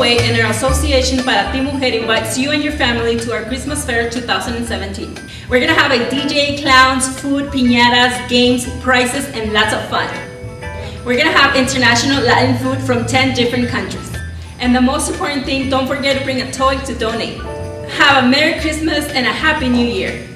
away, and our association Para Ti Mujer invites you and your family to our Christmas Fair 2017. We're gonna have a DJ, clowns, food, piñatas, games, prizes, and lots of fun. We're gonna have international Latin food from 10 different countries. And the most important thing, don't forget to bring a toy to donate. Have a Merry Christmas and a Happy New Year.